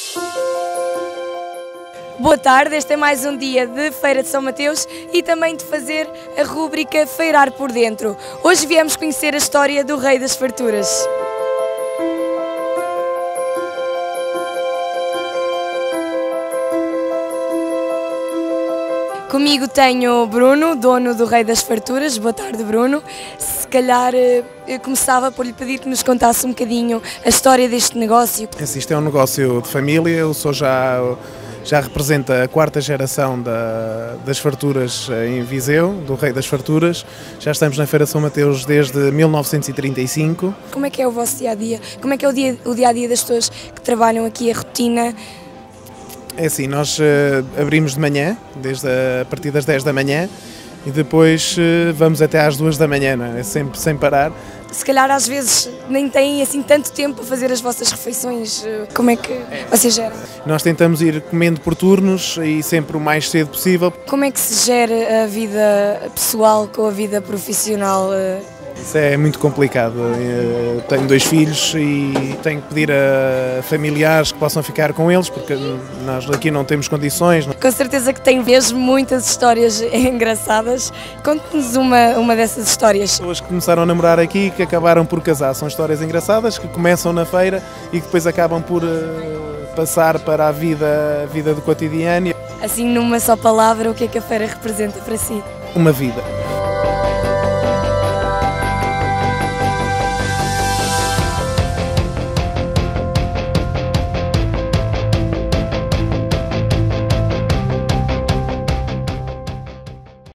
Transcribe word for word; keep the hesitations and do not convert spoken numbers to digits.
Boa tarde, este é mais um dia de Feira de São Mateus e também de fazer a rúbrica Feirar por Dentro. Hoje viemos conhecer a história do Rei das Farturas. Comigo tenho Bruno, dono do Rei das Farturas. Boa tarde, Bruno. Se calhar eu começava por lhe pedir que nos contasse um bocadinho a história deste negócio. Isto é um negócio de família, eu sou já... Já representa a quarta geração da, das farturas em Viseu, do Rei das Farturas. Já estamos na Feira de São Mateus desde mil novecentos e trinta e cinco. Como é que é o vosso dia-a-dia? Como é que é o dia, o dia-a-dia das pessoas que trabalham aqui, a rotina? É assim, nós uh, abrimos de manhã, desde a, a partir das dez da manhã, e depois uh, vamos até às duas da manhã, não é? Sempre sem parar. Se calhar às vezes nem têm assim tanto tempo para fazer as vossas refeições. Como é que vocês geram? Nós tentamos ir comendo por turnos e sempre o mais cedo possível. Como é que se gera a vida pessoal com a vida profissional? Isso é muito complicado. Eu tenho dois filhos e tenho que pedir a familiares que possam ficar com eles, porque nós aqui não temos condições. Com certeza que tem mesmo muitas histórias engraçadas. Conte-nos uma, uma dessas histórias. Pessoas que começaram a namorar aqui e que acabaram por casar. São histórias engraçadas que começam na feira e que depois acabam por uh, passar para a vida, a vida do cotidiano. Assim, numa só palavra, o que é que a feira representa para si? Uma vida.